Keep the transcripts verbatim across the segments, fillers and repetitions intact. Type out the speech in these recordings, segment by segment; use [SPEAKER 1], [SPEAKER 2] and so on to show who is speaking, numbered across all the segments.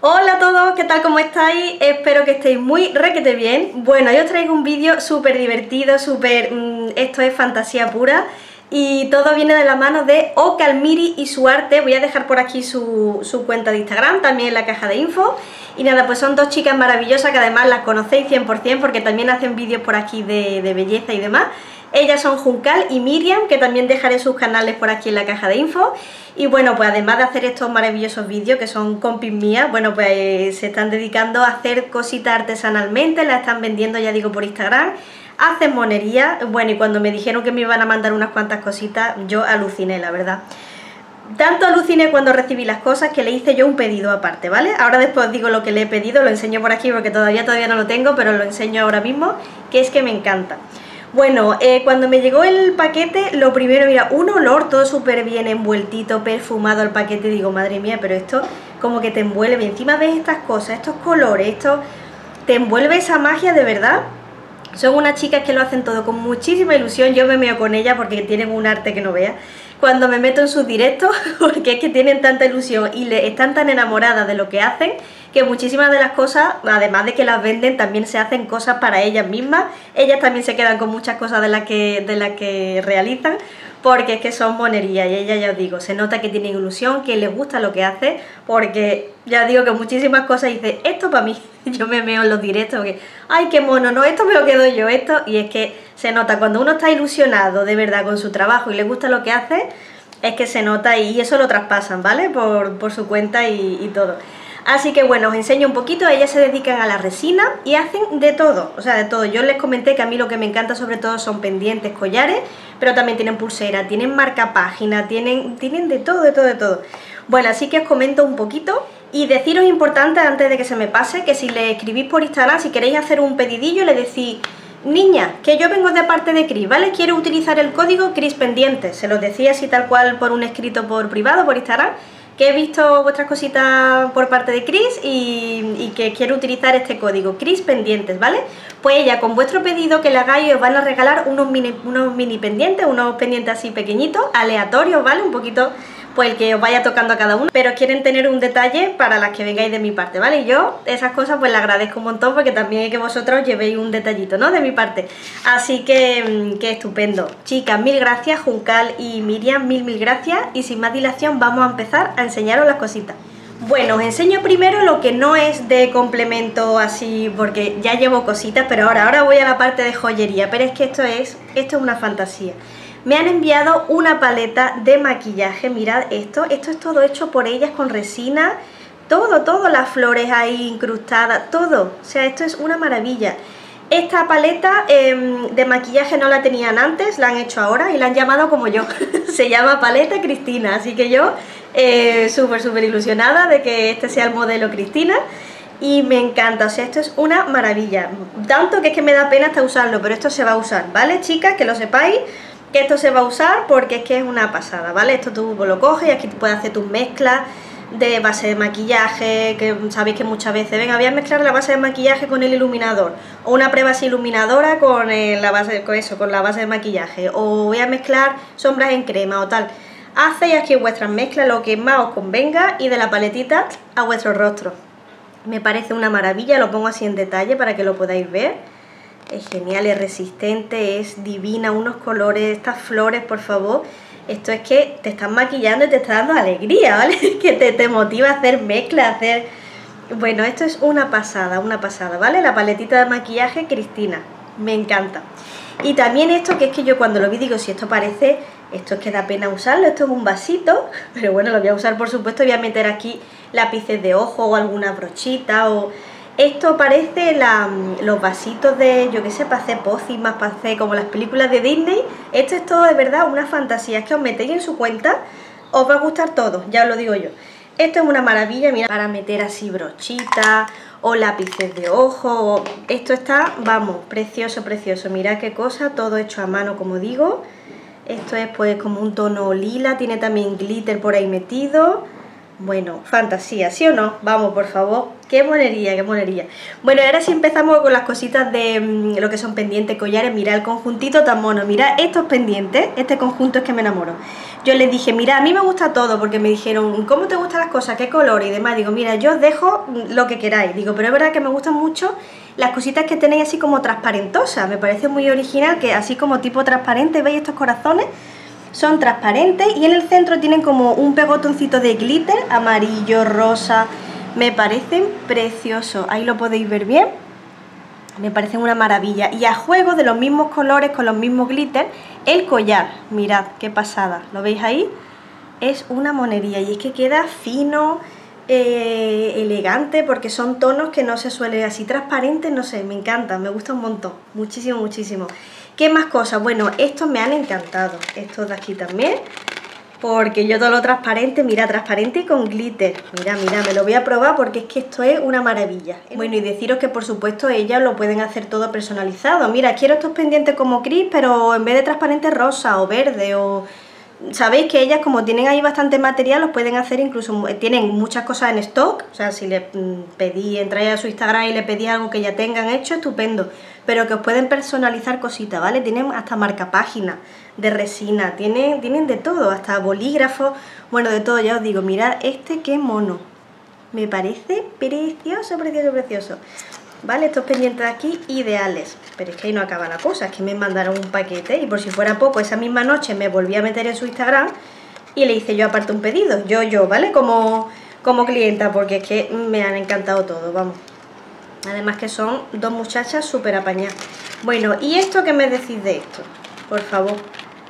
[SPEAKER 1] Hola a todos, ¿qué tal? ¿Cómo estáis? Espero que estéis muy requete bien. Bueno, yo os traigo un vídeo súper divertido, súper... Mmm, esto es fantasía pura y todo viene de la mano de Ocalmiri y su arte. Voy a dejar por aquí su, su cuenta de Instagram, también en la caja de info. Y nada, pues son dos chicas maravillosas que además las conocéis cien por cien porque también hacen vídeos por aquí de, de belleza y demás. Ellas son Juncal y Miriam, que también dejaré sus canales por aquí en la caja de info. Y bueno, pues además de hacer estos maravillosos vídeos, que son compis mías, bueno, pues se están dedicando a hacer cositas artesanalmente, las están vendiendo, ya digo, por Instagram, hacen monería. Bueno, y cuando me dijeron que me iban a mandar unas cuantas cositas, yo aluciné, la verdad. Tanto aluciné cuando recibí las cosas que le hice yo un pedido aparte, ¿vale? Ahora después os digo lo que le he pedido, lo enseño por aquí porque todavía todavía no lo tengo, pero lo enseño ahora mismo, que es que me encanta. Bueno, eh, cuando me llegó el paquete, lo primero, mira, un olor todo súper bien envueltito, perfumado el paquete, digo, madre mía, pero esto como que te envuelve, encima ves estas cosas, estos colores, esto te envuelve esa magia de verdad. Son unas chicas que lo hacen todo con muchísima ilusión, yo me meo con ellas porque tienen un arte que no veas. Cuando me meto en sus directos, porque es que tienen tanta ilusión y le, están tan enamoradas de lo que hacen, que muchísimas de las cosas, además de que las venden, también se hacen cosas para ellas mismas. Ellas también se quedan con muchas cosas de las que, de las que realizan, porque es que son monerías y ellas, ya os digo, se nota que tienen ilusión, que les gusta lo que hace, porque ya digo que muchísimas cosas dice, esto para mí, yo me meo en los directos, que ay, qué mono, no, esto me lo quedo yo, esto, y es que se nota, cuando uno está ilusionado de verdad con su trabajo y le gusta lo que hace, es que se nota y eso lo traspasan, ¿vale? Por, por su cuenta y, y todo. Así que bueno, os enseño un poquito, ellas se dedican a la resina y hacen de todo, o sea, de todo. Yo les comenté que a mí lo que me encanta sobre todo son pendientes, collares, pero también tienen pulsera, tienen marcapágina, tienen, tienen de todo, de todo, de todo. Bueno, así que os comento un poquito y deciros importante antes de que se me pase, que si le escribís por Instagram, si queréis hacer un pedidillo, le decís, niña, que yo vengo de parte de Cris, ¿vale? Quiero utilizar el código Cris Pendientes, se los decía así tal cual por un escrito por privado, por Instagram, que he visto vuestras cositas por parte de Cris y, y que quiero utilizar este código, Cris Pendientes, ¿vale? Pues ella, con vuestro pedido que le hagáis, os van a regalar unos mini, unos mini pendientes, unos pendientes así pequeñitos, aleatorios, ¿vale? Un poquito, pues el que os vaya tocando a cada uno, pero quieren tener un detalle para las que vengáis de mi parte, ¿vale? Y yo esas cosas pues le agradezco un montón porque también es que vosotros llevéis un detallito, ¿no? De mi parte. Así que, que estupendo. Chicas, mil gracias, Juncal y Miriam, mil mil gracias. Y sin más dilación vamos a empezar a enseñaros las cositas. Bueno, os enseño primero lo que no es de complemento así, porque ya llevo cositas, pero ahora, ahora voy a la parte de joyería, pero es que esto es, esto es una fantasía. Me han enviado una paleta de maquillaje, mirad esto, esto es todo hecho por ellas con resina, todo, todo, las flores ahí incrustadas, todo, o sea, esto es una maravilla. Esta paleta eh, de maquillaje no la tenían antes, la han hecho ahora y la han llamado como yo, se llama Paleta Cristina, así que yo eh, súper, súper ilusionada de que este sea el modelo Cristina. Y me encanta, o sea, esto es una maravilla, tanto que es que me da pena hasta usarlo, pero esto se va a usar, ¿vale, chicas? Que lo sepáis. Que esto se va a usar porque es que es una pasada, ¿vale? Esto tú lo coges y aquí puedes hacer tus mezclas de base de maquillaje, que sabéis que muchas veces, venga, voy a mezclar la base de maquillaje con el iluminador, o una prebase iluminadora con, el, la base, con eso, con la base de maquillaje, o voy a mezclar sombras en crema o tal. Hacéis aquí vuestras mezclas, lo que más os convenga, y de la paletita a vuestro rostro. Me parece una maravilla, lo pongo así en detalle para que lo podáis ver. Es genial, es resistente, es divina, unos colores, estas flores, por favor. Esto es que te están maquillando y te está dando alegría, ¿vale? Que te, te motiva a hacer mezcla, a hacer... Bueno, esto es una pasada, una pasada, ¿vale? La paletita de maquillaje Cristina, me encanta. Y también esto, que es que yo cuando lo vi digo, si esto parece, esto es que da pena usarlo, esto es un vasito, pero bueno, lo voy a usar por supuesto, voy a meter aquí lápices de ojo o alguna brochita o... Esto parece la, los vasitos de, yo qué sé, para hacer pócimas, para hacer como las películas de Disney. Esto es todo de verdad una fantasía, es que os metéis en su cuenta, os va a gustar todo, ya os lo digo yo. Esto es una maravilla, mira, para meter así brochitas o lápices de ojo. Esto está, vamos, precioso, precioso. Mirad qué cosa, todo hecho a mano, como digo. Esto es pues como un tono lila, tiene también glitter por ahí metido. Bueno, fantasía, ¿sí o no? Vamos, por favor. Qué monería, qué monería. Bueno, ahora sí empezamos con las cositas de mmm, lo que son pendientes, collares. Mira el conjuntito tan mono. Mira estos pendientes. Este conjunto es que me enamoro. Yo les dije, mira, a mí me gusta todo, porque me dijeron, ¿cómo te gustan las cosas? ¿Qué color? Y demás. Digo, mira, yo os dejo lo que queráis. Digo, pero es verdad que me gustan mucho las cositas que tenéis así como transparentosas. Me parece muy original, que así como tipo transparente, ¿veis estos corazones? Son transparentes y en el centro tienen como un pegotoncito de glitter, amarillo, rosa. Me parecen preciosos. Ahí lo podéis ver bien. Me parecen una maravilla. Y a juego de los mismos colores, con los mismos glitter, el collar. Mirad, qué pasada. ¿Lo veis ahí? Es una monería y es que queda fino, eh, elegante, porque son tonos que no se suelen así transparentes, no sé, me encantan, me gusta un montón. Muchísimo, muchísimo. ¿Qué más cosas? Bueno, estos me han encantado, estos de aquí también, porque yo todo lo transparente, mira, transparente y con glitter. Mira, mira, me lo voy a probar porque es que esto es una maravilla. Bueno, y deciros que por supuesto ellas lo pueden hacer todo personalizado. Mira, quiero estos pendientes como gris, pero en vez de transparente rosa o verde o... Sabéis que ellas, como tienen ahí bastante material, los pueden hacer incluso, tienen muchas cosas en stock. O sea, si le pedí, entráis a su Instagram y le pedí algo que ya tengan hecho, estupendo. Pero que os pueden personalizar cositas, ¿vale? Tienen hasta marcapáginas de resina, tienen, tienen de todo, hasta bolígrafos, bueno, de todo. Ya os digo, mirad este qué mono. Me parece precioso, precioso, precioso. ¿Vale? Estos pendientes de aquí, ideales. Pero es que ahí no acaba la cosa, es que me mandaron un paquete y por si fuera poco, esa misma noche me volví a meter en su Instagram y le hice yo aparte un pedido. Yo, yo, ¿vale? Como, como clienta, porque es que me han encantado todo, vamos. Además que son dos muchachas súper apañadas. Bueno, ¿y esto qué me decís de esto? Por favor.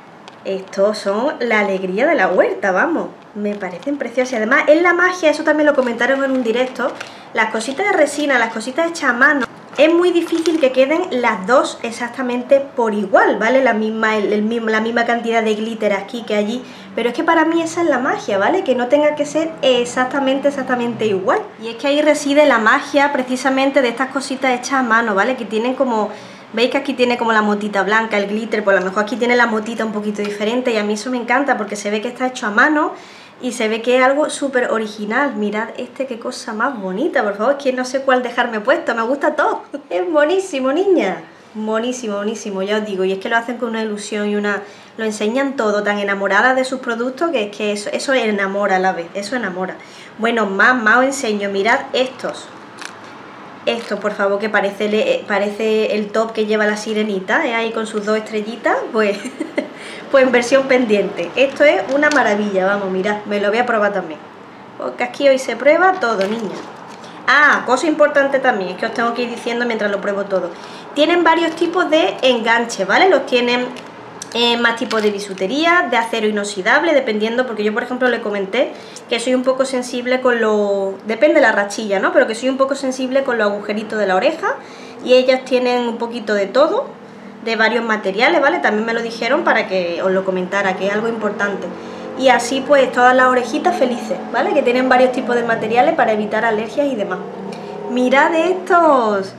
[SPEAKER 1] Estos son la alegría de la huerta, vamos. Me parecen preciosas. Y además es la magia, eso también lo comentaron en un directo. Las cositas de resina, las cositas hechas a mano, es muy difícil que queden las dos exactamente por igual, ¿vale? La misma, el, el mismo, la misma cantidad de glitter aquí que allí. Pero es que para mí esa es la magia, ¿vale? Que no tenga que ser exactamente, exactamente igual. Y es que ahí reside la magia precisamente de estas cositas hechas a mano, ¿vale? Que tienen como... Veis que aquí tiene como la motita blanca, el glitter, pues a lo mejor aquí tiene la motita un poquito diferente y a mí eso me encanta porque se ve que está hecho a mano y se ve que es algo súper original. Mirad este, qué cosa más bonita, por favor, es que no sé cuál dejarme puesto, me gusta todo. Es buenísimo, niña. Buenísimo, buenísimo, ya os digo, y es que lo hacen con una ilusión y una... Lo enseñan todo, tan enamoradas de sus productos que es que eso, eso enamora a la vez, eso enamora. Bueno, más, más os enseño, mirad estos. Esto, por favor, que parece, le, parece el top que lleva la sirenita, ¿eh? Ahí con sus dos estrellitas, pues, pues en versión pendiente. Esto es una maravilla, vamos, mirad, me lo voy a probar también. Porque aquí hoy se prueba todo, niña. Ah, cosa importante también, es que os tengo que ir diciendo mientras lo pruebo todo. Tienen varios tipos de enganche, ¿vale? Los tienen eh, más tipos de bisutería, de acero inoxidable, dependiendo, porque yo por ejemplo le comenté que soy un poco sensible con lo... Depende de la rachilla, ¿no? Pero que soy un poco sensible con los agujeritos de la oreja y ellas tienen un poquito de todo, de varios materiales, ¿vale? También me lo dijeron para que os lo comentara, que es algo importante. Y así pues todas las orejitas felices, ¿vale? Que tienen varios tipos de materiales para evitar alergias y demás. Mirad estos.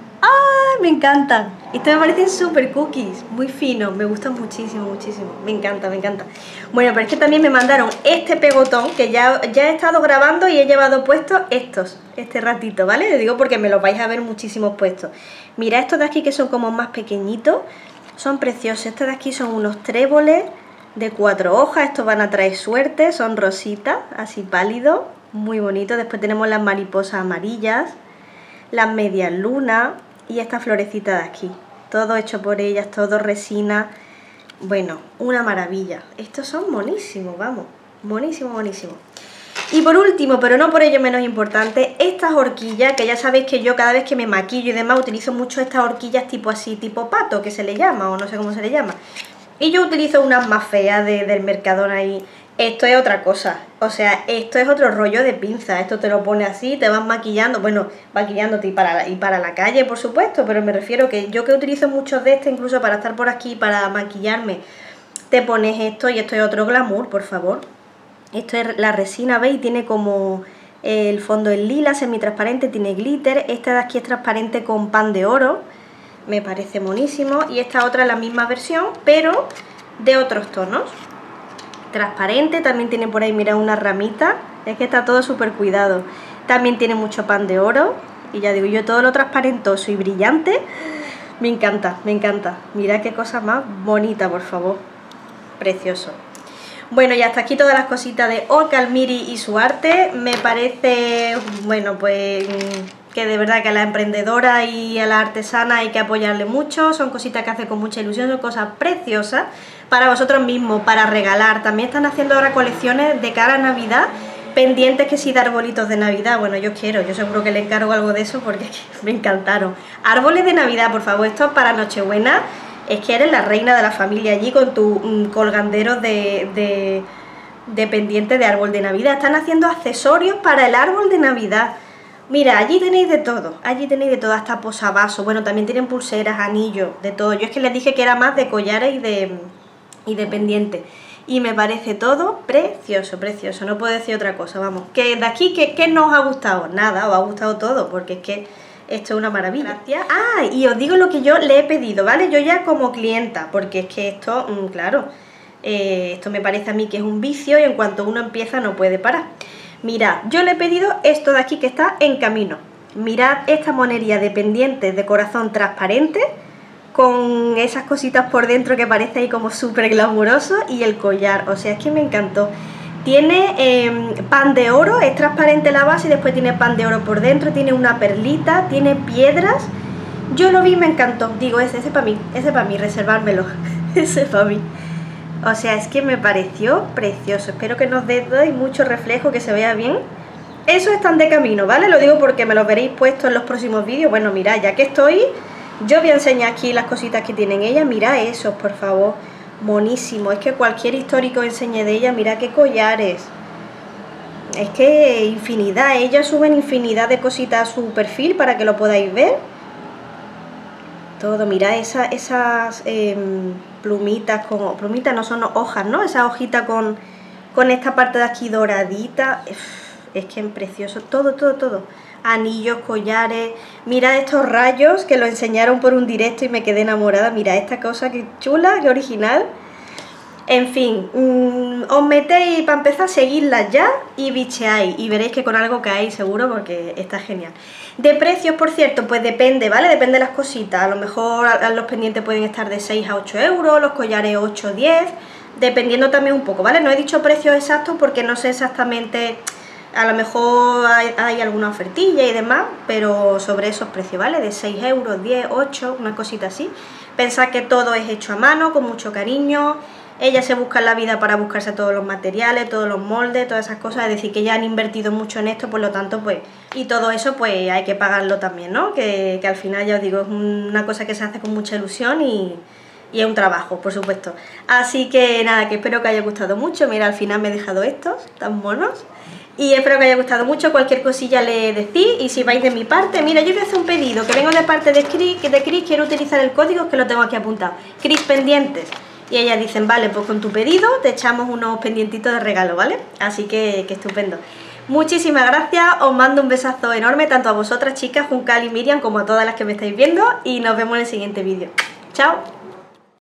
[SPEAKER 1] ¡Ay! Me encantan. Estos me parecen súper cookies, muy finos, me gustan muchísimo, muchísimo. Me encanta, me encanta. Bueno, pero es que también me mandaron este pegotón, que ya, ya he estado grabando y he llevado puestos estos, este ratito, ¿vale? Les digo porque me los vais a ver muchísimos puestos. Mira estos de aquí que son como más pequeñitos, son preciosos. Estos de aquí son unos tréboles de cuatro hojas, estos van a traer suerte, son rositas, así pálidos, muy bonitos. Después tenemos las mariposas amarillas, las medias lunas y esta florecita de aquí. Todo hecho por ellas, todo resina. Bueno, una maravilla. Estos son buenísimos, vamos, buenísimo, buenísimo. Y por último, pero no por ello menos importante, estas horquillas, que ya sabéis que yo cada vez que me maquillo y demás utilizo mucho estas horquillas tipo así, tipo pato, que se le llama, o no sé cómo se le llama. Y yo utilizo unas más feas de, del Mercadona ahí. Esto es otra cosa, o sea, esto es otro rollo de pinza. Esto te lo pone así, te vas maquillando, bueno, maquillándote y para, la, y para la calle, por supuesto, pero me refiero que yo que utilizo muchos de estos, incluso para estar por aquí, para maquillarme, te pones esto y esto es otro glamour, por favor. Esto es la resina, ¿veis? Tiene como el fondo en lila, semitransparente, tiene glitter. Esta de aquí es transparente con pan de oro, me parece monísimo. Y esta otra es la misma versión, pero de otros tonos. Transparente, también tiene por ahí, mira, una ramita, Es que está todo súper cuidado. También tiene mucho pan de oro. Y ya digo yo, todo lo transparentoso y brillante, me encanta, me encanta. Mirad qué cosa más bonita, por favor. Precioso. Bueno, y hasta aquí todas las cositas de O Calmiri y su arte. Me parece, bueno, pues que de verdad que a la emprendedora y a la artesana hay que apoyarle mucho. Son cositas que hace con mucha ilusión, son cosas preciosas para vosotros mismos, para regalar. También están haciendo ahora colecciones de cara a Navidad, pendientes que sí de arbolitos de Navidad. Bueno, yo quiero, yo seguro que le encargo algo de eso porque es que me encantaron. Árboles de Navidad, por favor, esto es para Nochebuena. Es que eres la reina de la familia allí con tu mm, colganderos de, de, de pendiente de árbol de Navidad. Están haciendo accesorios para el árbol de Navidad. Mira, allí tenéis de todo, allí tenéis de todo, hasta posavasos. Bueno, también tienen pulseras, anillos, de todo. Yo es que les dije que era más de collares y de, y de pendientes. Y me parece todo precioso, precioso, no puedo decir otra cosa, vamos. Que de aquí, ¿qué, qué nos ha gustado? Nada, os ha gustado todo, porque es que esto es una maravilla. Gracias. Ah, y os digo lo que yo le he pedido, ¿vale? Yo ya como clienta, porque es que esto, mmm, claro, eh, esto me parece a mí que es un vicio y en cuanto uno empieza no puede parar. Mirad, yo le he pedido esto de aquí que está en camino. Mirad esta monería de pendientes de corazón transparente, con esas cositas por dentro que parece ahí como súper glamuroso, y el collar, o sea, es que me encantó. Tiene eh, pan de oro, es transparente la base y después tiene pan de oro por dentro, tiene una perlita, tiene piedras. Yo lo vi y me encantó, digo, ese, ese para mí, ese para mí, reservármelo, ese para mí. O sea, es que me pareció precioso, espero que nos dé mucho reflejo, que se vea bien. Esos están de camino, ¿vale? Lo digo porque me los veréis puestos en los próximos vídeos. Bueno, mirad, ya que estoy, yo voy a enseñar aquí las cositas que tienen ellas. Mirad esos, por favor. Monísimo. Es que cualquier histórico enseñe de ellas. Mirad qué collares. Es que infinidad. Ellas suben infinidad de cositas a su perfil para que lo podáis ver. Todo. Mirad esa, esas eh, plumitas. Como, plumitas no son hojas, ¿no? Esa hojita con, con esta parte de aquí doradita. Es que es precioso. Todo, todo, todo. Anillos, collares, mira estos rayos que lo enseñaron por un directo y me quedé enamorada. Mira esta cosa, que chula, que original. En fin, mmm, os metéis, para empezar, seguidlas ya y bicheáis y veréis que con algo caéis seguro porque está genial. De precios, por cierto, pues depende, ¿vale? Depende de las cositas. A lo mejor los pendientes pueden estar de seis a ocho euros, los collares ocho, diez, dependiendo también un poco, ¿vale? No he dicho precios exactos porque no sé exactamente. A lo mejor hay, hay alguna ofertilla y demás, pero sobre esos precios, ¿vale? De seis euros, diez, ocho, una cosita así. Pensad que todo es hecho a mano, con mucho cariño. Ellas se buscan la vida para buscarse todos los materiales, todos los moldes, todas esas cosas. Es decir, que ya han invertido mucho en esto, por lo tanto, pues... Y todo eso, pues, hay que pagarlo también, ¿no? Que, que al final, ya os digo, es una cosa que se hace con mucha ilusión y... Y es un trabajo, por supuesto. Así que nada, que espero que haya gustado mucho. Mira, al final me he dejado estos, tan monos. Y espero que haya gustado mucho. Cualquier cosilla le decís. Y si vais de mi parte, mira, yo voy a hacer un pedido. Que vengo de parte de Cris, que de Cris quiero utilizar el código, que lo tengo aquí apuntado. Cris pendientes. Y ellas dicen, vale, pues con tu pedido te echamos unos pendientitos de regalo, ¿vale? Así que, que estupendo. Muchísimas gracias. Os mando un besazo enorme, tanto a vosotras, chicas, Juncal y Miriam, como a todas las que me estáis viendo. Y nos vemos en el siguiente vídeo. ¡Chao!